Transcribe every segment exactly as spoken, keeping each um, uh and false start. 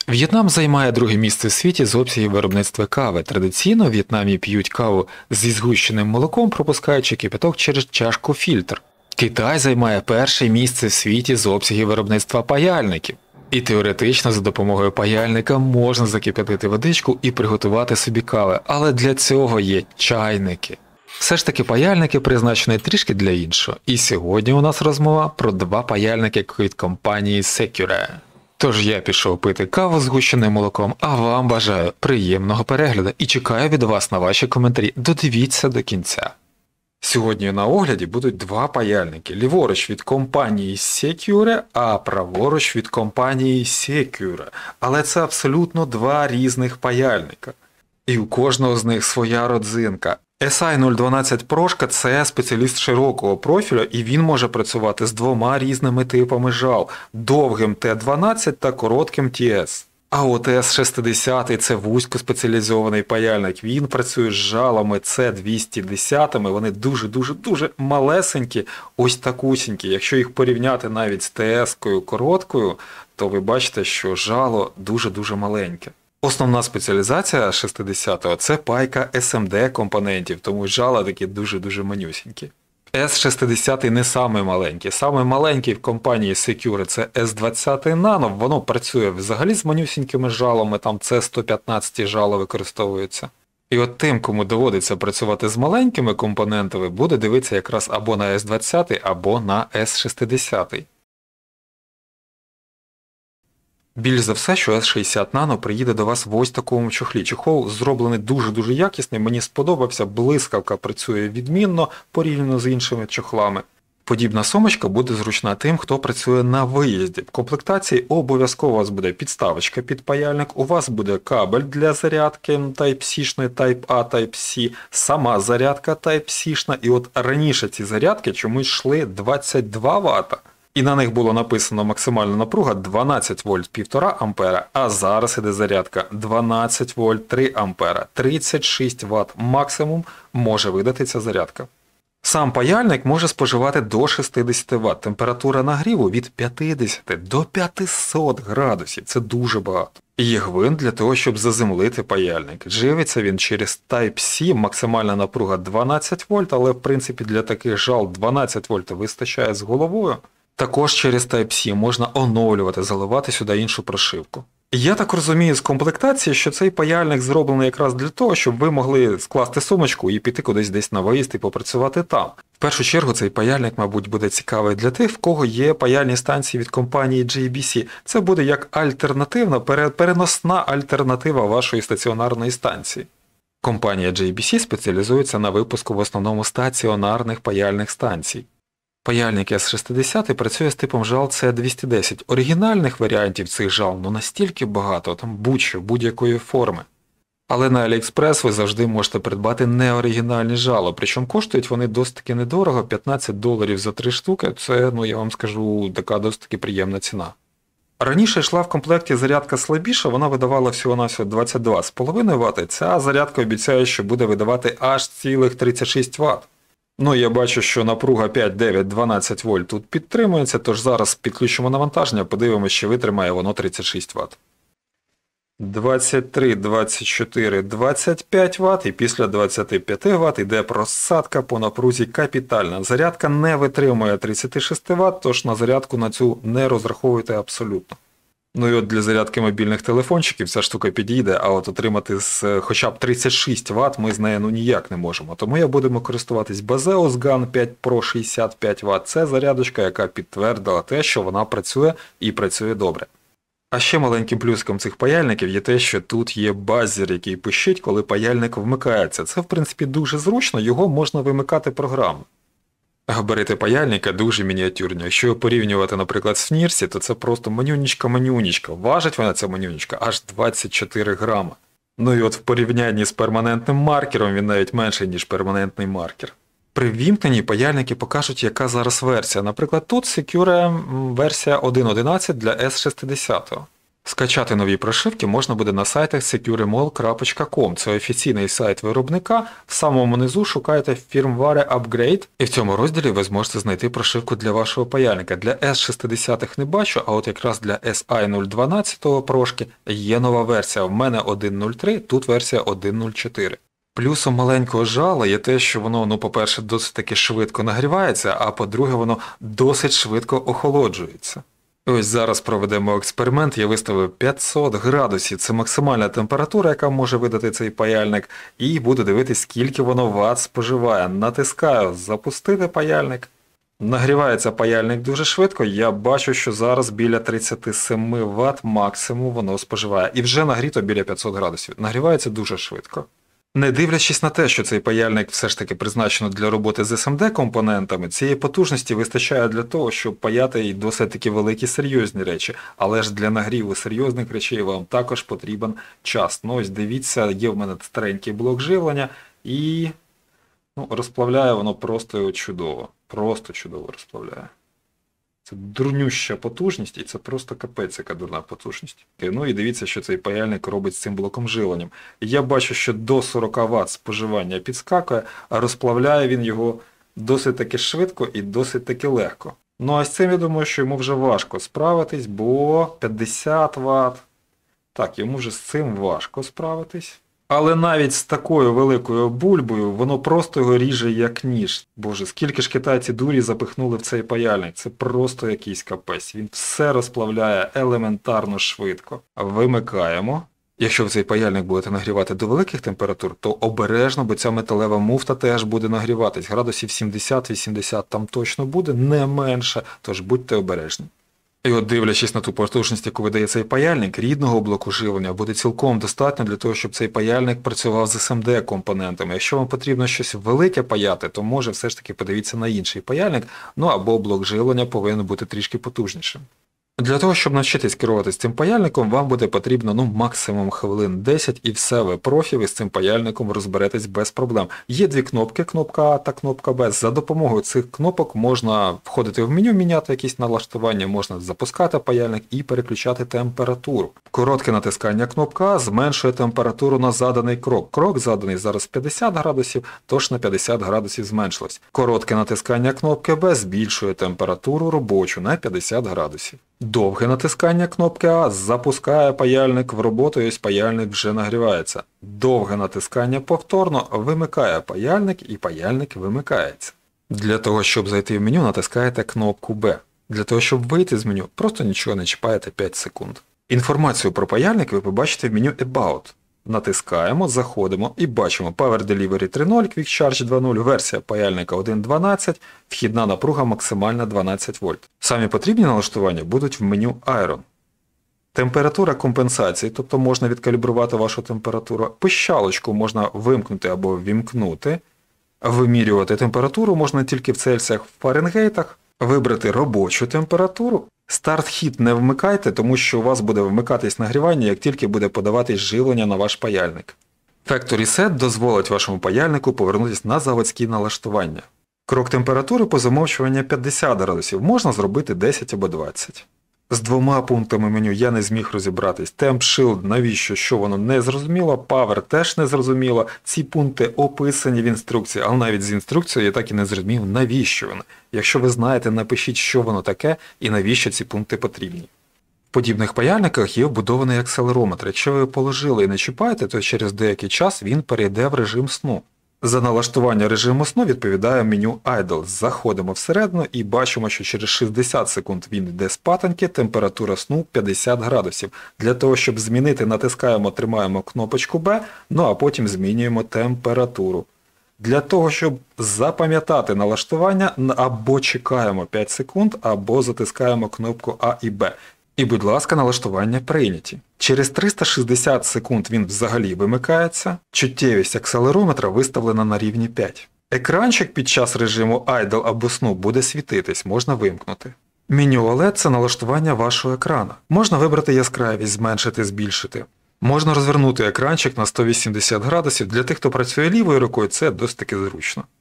В'єтнам займає друге місце в світі з обсягів виробництва кави. Традиційно в В'єтнамі п'ють каву зі згущеним молоком, пропускаючи кипяток через чашку-фільтр. Китай займає перше місце в світі з обсягів виробництва паяльників. І теоретично за допомогою паяльника можна закип'ятити водичку і приготувати собі кави, але для цього є чайники. Все ж таки паяльники призначені трішки для іншого. І сьогодні у нас розмова про два паяльники від компанії Secure. Тож я пішов пити каву з згущеним молоком, а вам бажаю приємного перегляду і чекаю від вас на ваші коментарі. Додивіться до кінця. Сьогодні на огляді будуть два паяльники. Ліворуч від компанії Secure, а праворуч від компанії Secure. Але це абсолютно два різних паяльника. І у кожного з них своя родзинка. ес ай нуль дванадцять Pro – це спеціаліст широкого профілю, і він може працювати з двома різними типами жал – довгим Т дванадцять та коротким Ті Ес. А от ес шістдесят – це вузькоспеціалізований паяльник, він працює з жалами С двісті десять, вони дуже-дуже-дуже малесенькі, ось такусінькі. Якщо їх порівняти навіть з Т Ес-кою короткою, то ви бачите, що жало дуже-дуже маленьке. Основна спеціалізація шістдесятого – це пайка ес ем ді компонентів, тому жала такі дуже-дуже манюсінькі. ес шістдесят не самий маленький. Самий маленький в компанії Secure – це ес двадцять Nano, воно працює взагалі з манюсінькими жалами, там С сто п'ятнадцять жало використовується. І от тим, кому доводиться працювати з маленькими компонентами, буде дивитися якраз або на ес двадцять, або на ес шістдесят. Більш за все, що ес шістдесят Nano приїде до вас в ось такому чохлі. Чохол зроблений дуже-дуже якісний, мені сподобався, блискавка працює відмінно порівняно з іншими чохлами. Подібна сумочка буде зручна тим, хто працює на виїзді. В комплектації обов'язково у вас буде підставочка під паяльник, у вас буде кабель для зарядки Type-C-шної, Type-A, Type-C, сама зарядка Type-C-шна, і от раніше ці зарядки чомусь йшли двадцять два вата. І на них було написано максимальна напруга дванадцять вольт півтора ампера, а зараз іде зарядка дванадцять вольт три ампера, тридцять шість ват максимум може видати ця зарядка. Сам паяльник може споживати до шістдесят ват, температура нагріву від п'ятдесят до п'ятисот градусів, це дуже багато. І є гвинт для того, щоб заземлити паяльник. Живиться він через Type-C, максимальна напруга дванадцять вольт, але в принципі для таких жал дванадцять вольт вистачає з головою. Також через Type-C можна оновлювати, заливати сюди іншу прошивку. Я так розумію з комплектації, що цей паяльник зроблений якраз для того, щоб ви могли скласти сумочку і піти кудись десь на виїзд і попрацювати там. В першу чергу цей паяльник, мабуть, буде цікавий для тих, в кого є паяльні станції від компанії джей бі сі. Це буде як альтернативна, переносна альтернатива вашої стаціонарної станції. Компанія джей бі сі спеціалізується на випуску в основному стаціонарних паяльних станцій. Паяльник ес шістдесят працює з типом жал С двісті десять. Оригінальних варіантів цих жал ну настільки багато, там будь-що, будь-якої форми. Але на AliExpress ви завжди можете придбати неоригінальні жало, причому коштують вони досить таки недорого, п'ятнадцять доларів за три штуки, це, ну я вам скажу, така досить таки приємна ціна. Раніше йшла в комплекті зарядка слабіша, вона видавала всього-навсього двадцять два з половиною вати, ця зарядка обіцяє, що буде видавати аж цілих тридцять шість ват. Ну, я бачу, що напруга п'ять, дев'ять, дванадцять вольт тут підтримується, тож зараз підключимо навантаження, подивимося, чи витримає воно тридцять шість ват. двадцять три, двадцять чотири, двадцять п'ять ват і після двадцяти п'яти ват йде просадка по напрузі капітальна. Зарядка не витримує тридцять шість ват, тож на зарядку на цю не розраховуйте абсолютно. Ну і от для зарядки мобільних телефончиків ця штука підійде, а от отримати з хоча б тридцять шість ват ми з нею ну ніяк не можемо. Тому я будемо користуватись Baseus Gun п'ять Pro шістдесят п'ять ват. Це зарядочка, яка підтвердила те, що вона працює і працює добре. А ще маленьким плюском цих паяльників є те, що тут є базер, який пищить, коли паяльник вмикається. Це в принципі дуже зручно, його можна вимикати програмою. Габарити паяльника дуже мініатюрні. Якщо порівнювати, наприклад, з Нірсі, то це просто манюнічка-манюнічка. Важить вона, ця манюнічка, аж двадцять чотири грама. Ну і от в порівнянні з перманентним маркером він навіть менший, ніж перманентний маркер. При ввімкненні паяльники покажуть, яка зараз версія. Наприклад, тут Secure версія один точка одинадцять для ес шістдесят. Скачати нові прошивки можна буде на сайтах секюремол крапка ком. Це офіційний сайт виробника. В самому низу шукайте Firmware Upgrade, і в цьому розділі ви зможете знайти прошивку для вашого паяльника. Для ес шістдесят не бачу, а от якраз для ес ай нуль дванадцять прошки є нова версія. В мене один нуль три, тут версія один нуль чотири. Плюсом маленького жала є те, що воно, ну, по-перше, досить таки швидко нагрівається, а по-друге, воно досить швидко охолоджується. Ось зараз проведемо експеримент, я виставив п'ятсот градусів, це максимальна температура, яка може видати цей паяльник, і буду дивитися, скільки воно ватт споживає. Натискаю «Запустити паяльник». Нагрівається паяльник дуже швидко, я бачу, що зараз біля тридцять сім ватт максимум воно споживає. І вже нагріто біля п'ятсот градусів. Нагрівається дуже швидко. Не дивлячись на те, що цей паяльник все ж таки призначено для роботи з ес ем ді-компонентами, цієї потужності вистачає для того, щоб паяти і досить таки великі серйозні речі. Але ж для нагріву серйозних речей вам також потрібен час. Ну ось дивіться, є в мене старенький блок живлення і ну, розплавляє воно просто чудово. Просто чудово розплавляє. Це дурнюща потужність, і це просто капець, яка дурна потужність. Ну і дивіться, що цей паяльник робить з цим блоком живленням. Я бачу, що до сорок ватт споживання підскакує, а розплавляє він його досить таки швидко і досить таки легко. Ну а з цим, я думаю, що йому вже важко справитись, бо п'ятдесят ватт. Так, йому вже з цим важко справитись. Але навіть з такою великою бульбою воно просто його ріже як ніж. Боже, скільки ж китайці дурі запихнули в цей паяльник. Це просто якийсь капець. Він все розплавляє елементарно швидко. Вимикаємо. Якщо ви цей паяльник будете нагрівати до великих температур, то обережно, бо ця металева муфта теж буде нагріватись. Градусів сімдесят-вісімдесят там точно буде, не менше, тож будьте обережні. І от дивлячись на ту потужність, яку видає цей паяльник, рідного блоку живлення буде цілком достатньо для того, щоб цей паяльник працював з ес ем ді-компонентами. Якщо вам потрібно щось велике паяти, то може все ж таки подивіться на інший паяльник, ну або блок живлення повинен бути трішки потужнішим. Для того, щоб навчитись керуватися цим паяльником, вам буде потрібно ну, максимум хвилин десять, і все, ви профі, ви з цим паяльником розберетесь без проблем. Є дві кнопки, кнопка А та кнопка Б. За допомогою цих кнопок можна входити в меню, міняти якісь налаштування, можна запускати паяльник і переключати температуру. Коротке натискання кнопка А зменшує температуру на заданий крок. Крок заданий зараз п'ятдесят градусів, тож на п'ятдесят градусів зменшилось. Коротке натискання кнопки Б збільшує температуру робочу на п'ятдесят градусів. Довге натискання кнопки А запускає паяльник в роботу, і ось паяльник вже нагрівається. Довге натискання повторно вимикає паяльник, і паяльник вимикається. Для того, щоб зайти в меню, натискаєте кнопку Б. Для того, щоб вийти з меню, просто нічого не чіпаєте п'ять секунд. Інформацію про паяльник ви побачите в меню About. Натискаємо, заходимо і бачимо Power Delivery три нуль, Quick Charge два нуль, версія паяльника один дванадцять, вхідна напруга максимальна дванадцять вольт. Самі потрібні налаштування будуть в меню Iron. Температура компенсації, тобто можна відкалібрувати вашу температуру. Пищалочку можна вимкнути або вімкнути. Вимірювати температуру можна тільки в Цельсіях, в Фаренгейтах. Вибрати робочу температуру. Старт-хід не вмикайте, тому що у вас буде вмикатись нагрівання, як тільки буде подаватись живлення на ваш паяльник. Factory Set дозволить вашому паяльнику повернутися на заводські налаштування. Крок температури по замовчуванню п'ятдесят градусів, можна зробити десять або двадцять. З двома пунктами меню я не зміг розібратись. Temp Shield, навіщо, що воно не зрозуміло, Power теж не зрозуміло. Ці пункти описані в інструкції, але навіть з інструкцією я так і не зрозумів, навіщо вони. Якщо ви знаєте, напишіть, що воно таке і навіщо ці пункти потрібні. В подібних паяльниках є вбудований акселерометр. Якщо ви положили і не чіпаєте, то через деякий час він перейде в режим сну. За налаштування режиму сну відповідає меню Idle. Заходимо всередину і бачимо, що через шістдесят секунд він йде спатоньки, температура сну п'ятдесят градусів. Для того, щоб змінити, натискаємо, тримаємо кнопочку Б, ну а потім змінюємо температуру. Для того, щоб запам'ятати налаштування, або чекаємо п'ять секунд, або затискаємо кнопку А і Б. І, будь ласка, налаштування прийняті. Через триста шістдесят секунд він взагалі вимикається. Чуттєвість акселерометра виставлена на рівні п'ять. Екранчик під час режиму Idle або сну буде світитись, можна вимкнути. Меню о лед – це налаштування вашого екрана. Можна вибрати яскравість, зменшити, збільшити. Можна розвернути екранчик на сто вісімдесят градусів. Для тих, хто працює лівою рукою, це досить таки зручно.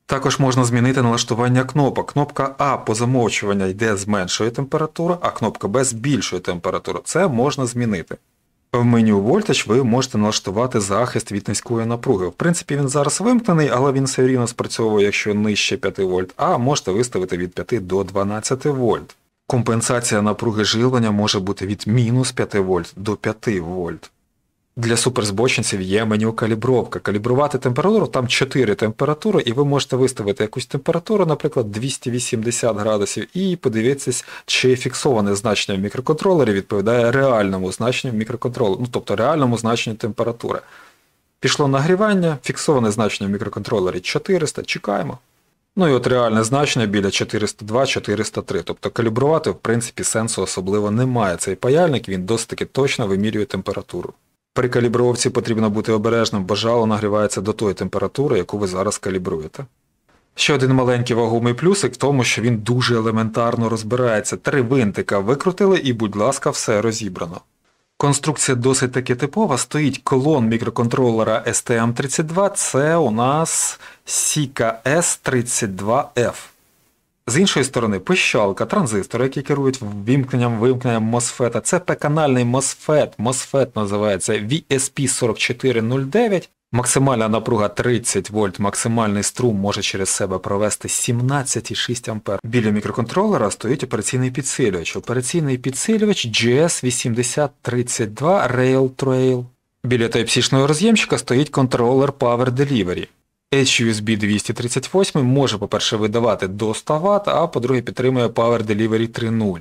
Також можна змінити налаштування кнопок. Кнопка А по замовчуванню йде зменшує температуру, а кнопка Б збільшує температуру. Це можна змінити. В меню Voltage ви можете налаштувати захист від низької напруги. В принципі, він зараз вимкнений, але він все рівно спрацьовує, якщо нижче п'яти вольт, а можете виставити від п'яти до дванадцяти вольт. Компенсація напруги живлення може бути від мінус п'яти вольт до п'яти вольт. Для суперзбочинців є меню калібровка. Калібрувати температуру, там чотири температури, і ви можете виставити якусь температуру, наприклад, двісті вісімдесят градусів, і подивитися, чи фіксоване значення в мікроконтролері відповідає реальному значенню мікроконтролера, ну тобто реальному значенню температури. Пішло нагрівання, фіксоване значення в мікроконтролері чотириста, чекаємо. Ну і от реальне значення біля чотириста два - чотириста три, тобто калібрувати в принципі сенсу особливо немає. Цей паяльник, він досить таки точно вимірює температуру. При калібровці потрібно бути обережним, бо жало нагрівається до тої температури, яку ви зараз калібруєте. Ще один маленький вагомий плюсик в тому, що він дуже елементарно розбирається. Три винтика викрутили і, будь ласка, все розібрано. Конструкція досить таки типова, стоїть колон мікроконтролера ес ті ем тридцять два, це у нас Сіка ес тридцять два еф. З іншої сторони, пищалка, транзистори, які керують вимкненням, вимкненням мосфета. Це P-канальний мосфет, мосфет називається ві ес пі сорок чотири нуль дев'ять. Максимальна напруга тридцять вольт, максимальний струм може через себе провести сімнадцять цілих шість десятих ампер. Біля мікроконтролера стоїть операційний підсилювач. Операційний підсилювач джі ес вісімдесят тридцять два Rail Trail. Біля Type-C-шного роз'ємчика стоїть контролер Power Delivery. ейч ю ес бі двісті тридцять вісім може, по-перше, видавати до сто ватт, а по-друге, підтримує Power Delivery три нуль.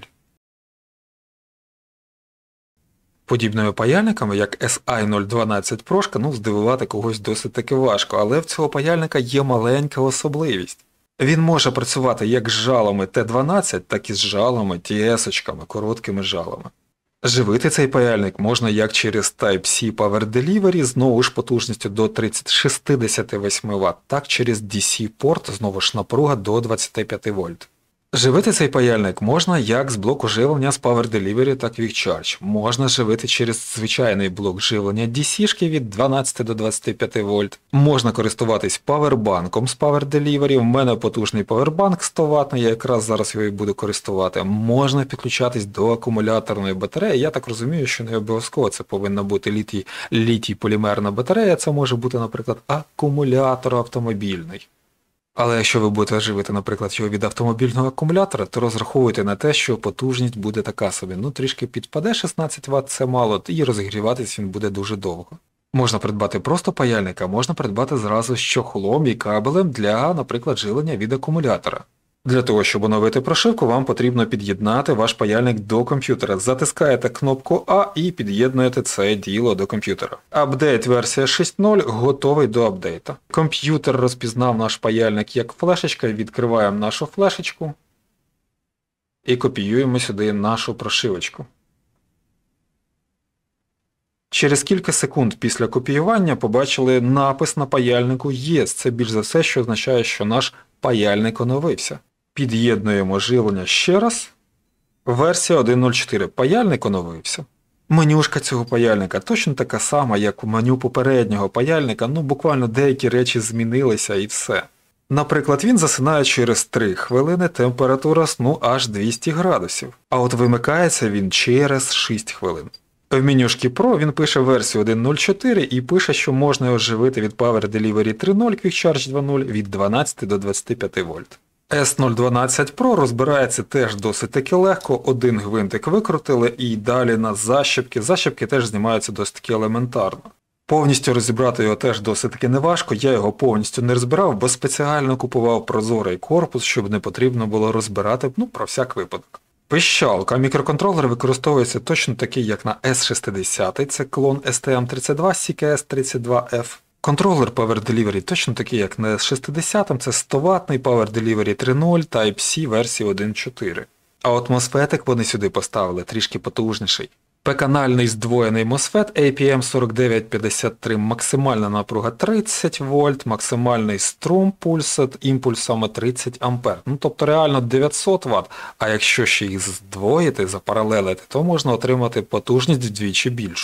Подібними паяльниками, як ес ай нуль дванадцять Pro, ну, здивувати когось досить таки важко, але в цього паяльника є маленька особливість. Він може працювати як з жалами Т дванадцять, так і з жалами Ті ес-очками, короткими жалами. Живити цей паяльник можна як через Type-C Power Delivery, знову ж потужністю до шістдесят вісім ватт, так через ді сі-порт, знову ж напруга до двадцять п'ять вольт. Живити цей паяльник можна як з блоку живлення з Power Delivery, так і Quick Charge. Можна живити через звичайний блок живлення ді сі-шки від дванадцяти до двадцяти п'яти вольт. Можна користуватись павербанком з Power Delivery. В мене потужний павербанк сто ваттний, я якраз зараз його і буду користувати. Можна підключатись до акумуляторної батареї. Я так розумію, що не обов'язково це повинна бути літій, літій полімерна батарея. Це може бути, наприклад, акумулятор автомобільний. Але якщо ви будете живити, наприклад, його від автомобільного акумулятора, то розраховуйте на те, що потужність буде така собі. Ну, трішки підпаде шістнадцять ватт, це мало, і розігріватись він буде дуже довго. Можна придбати просто паяльник, а можна придбати зразу з чохлом і кабелем для, наприклад, живлення від акумулятора. Для того, щоб оновити прошивку, вам потрібно під'єднати ваш паяльник до комп'ютера. Затискаєте кнопку А і під'єднуєте це діло до комп'ютера. Апдейт версія шість нуль готовий до апдейта. Комп'ютер розпізнав наш паяльник як флешечка, відкриваємо нашу флешечку і копіюємо сюди нашу прошивочку. Через кілька секунд після копіювання побачили напис на паяльнику «Єс». Це більш за все, що означає, що наш паяльник оновився. Під'єднуємо живлення ще раз. Версія один нуль чотири. Паяльник оновився. Менюшка цього паяльника точно така сама, як у меню попереднього паяльника, ну буквально деякі речі змінилися і все. Наприклад, він засинає через три хвилини, температура сну аж двісті градусів. А от вимикається він через шість хвилин. В менюшки Pro він пише версію один нуль чотири і пише, що можна його живити від Power Delivery три нуль, Quick Charge два нуль від дванадцяти до двадцяти п'яти вольт. ес нуль дванадцять Pro розбирається теж досить таки легко, один гвинтик викрутили і далі на защіпки. Защіпки теж знімаються досить таки елементарно. Повністю розібрати його теж досить таки неважко, я його повністю не розбирав, бо спеціально купував прозорий корпус, щоб не потрібно було розбирати, ну, про всяк випадок. Пищалка. Мікроконтролер використовується точно такий, як на ес шістдесят, це клон ес ті ем тридцять два Сіка ес тридцять два еф. Контролер Power Delivery точно такий, як на ес шістдесят, це сто ваттний Power Delivery три нуль, Type-C версії один нуль чотири. А от мосфетик вони сюди поставили трішки потужніший. P-канальний здвоєний мосфет ей пі ем сорок дев'ять п'ятдесят три, максимальна напруга тридцять вольт, максимальний струм пульсу імпульсами тридцять ампер. Ну, тобто реально дев'ятсот ватт, а якщо ще їх здвоїти, запаралелити, то можна отримати потужність вдвічі більшу.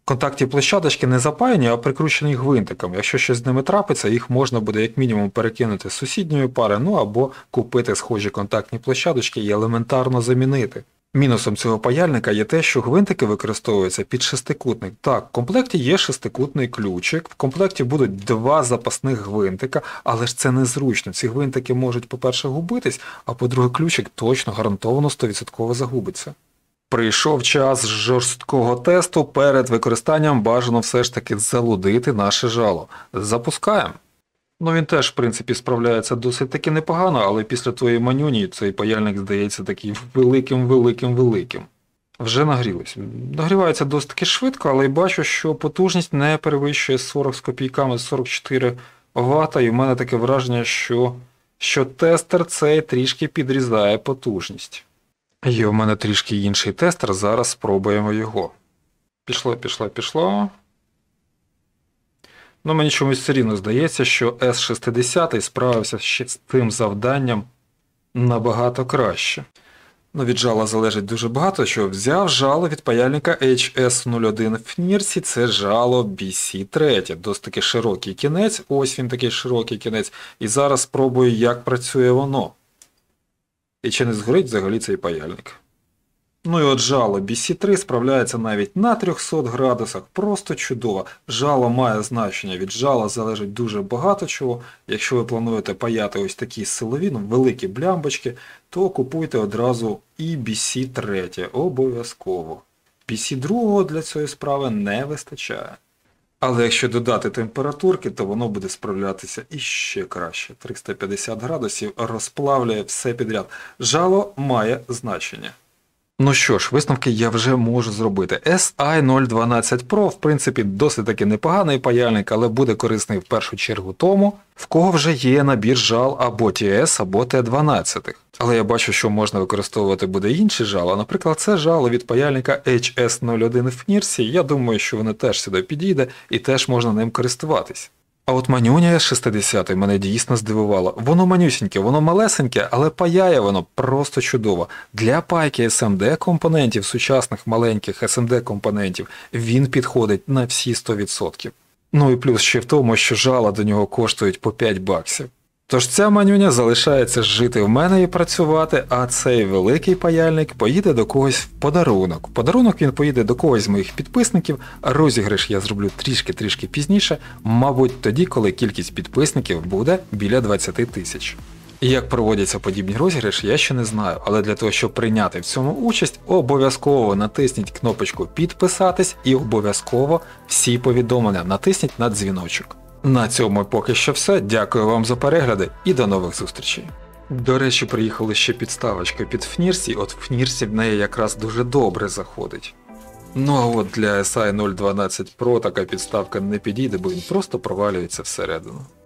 Контактні площадочки не запаяні, а прикручені гвинтиками. Якщо щось з ними трапиться, їх можна буде як мінімум перекинути з сусідньої пари, ну або купити схожі контактні площадочки і елементарно замінити. Мінусом цього паяльника є те, що гвинтики використовуються під шестикутник. Так, в комплекті є шестикутний ключик, в комплекті будуть два запасних гвинтика, але ж це незручно. Ці гвинтики можуть, по-перше, губитись, а по-друге, ключик точно гарантовано сто відсотків загубиться. Прийшов час жорсткого тесту. Перед використанням бажано все ж таки залудити наше жало. Запускаємо. Ну він теж, в принципі, справляється досить таки непогано, але після твоєї манюні цей паяльник здається таким великим-великим-великим. Вже нагрілось. Нагрівається досить таки швидко, але й бачу, що потужність не перевищує сорок з копійками, сорок чотири вата, і в мене таке враження, що, що тестер цей трішки підрізає потужність. Є в мене трішки інший тестер, зараз спробуємо його. Пішло, пішло, пішло. Ну, мені чомусь все рівно здається, що ес шістдесят справився ще з тим завданням набагато краще. Ну, від жала залежить дуже багато, що взяв жало від паяльника ейч ес нуль один в Нірсі, це жало бі сі три, досить таки широкий кінець, ось він такий широкий кінець, і зараз спробую, як працює воно. І чи не згорить взагалі цей паяльник. Ну і от жало бі сі три справляється навіть на трьохсот градусах, просто чудово. Жало має значення, від жала залежить дуже багато чого. Якщо ви плануєте паяти ось такі силові, ну, великі блямбочки, то купуйте одразу і бі сі три, обов'язково. бі сі два для цієї справи не вистачає. Але якщо додати температурки, то воно буде справлятися іще краще. триста п'ятдесят градусів розплавлює все підряд. Жало має значення. Ну що ж, висновки я вже можу зробити. ес ай нуль дванадцять про, в принципі, досить таки непоганий паяльник, але буде корисний в першу чергу тому, в кого вже є набір жал або ті ес, або те дванадцять. Але я бачу, що можна використовувати буде інші жала. Наприклад, це жало від паяльника ейч ес нуль один в Нірсі. Я думаю, що воно теж сюди підійде і теж можна ним користуватись. А от манюня ес шістдесят мене дійсно здивувало. Воно манюсіньке, воно малесеньке, але паяє воно просто чудово. Для пайки ес ем ді компонентів, сучасних маленьких ес ем ді компонентів, він підходить на всі сто відсотків. Ну і плюс ще в тому, що жала до нього коштують по п'ять баксів. Тож ця манюня залишається жити в мене і працювати, а цей великий паяльник поїде до когось в подарунок. В подарунок він поїде до когось з моїх підписників, а розіграш я зроблю трішки-трішки пізніше, мабуть тоді, коли кількість підписників буде біля двадцять тисяч. І як проводяться подібні розіграші, я ще не знаю, але для того, щоб прийняти в цьому участь, обов'язково натисніть кнопочку «Підписатись» і обов'язково всі повідомлення натисніть на дзвіночок. На цьому поки що все, дякую вам за перегляди і до нових зустрічей. До речі, приїхали ще підставочка під Фнірсі, от Фнірсі в неї якраз дуже добре заходить. Ну а от для ес ай нуль дванадцять про така підставка не підійде, бо він просто провалюється всередину.